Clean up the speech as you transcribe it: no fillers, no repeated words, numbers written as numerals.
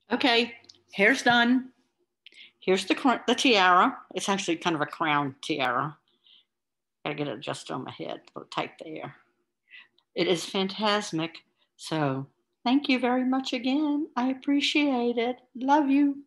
Okay, hair's done. Here's the tiara. It's actually kind of a crown tiara. Gotta get it just on my head, a little tight there. It is phantasmic. So thank you very much again. I appreciate it. Love you.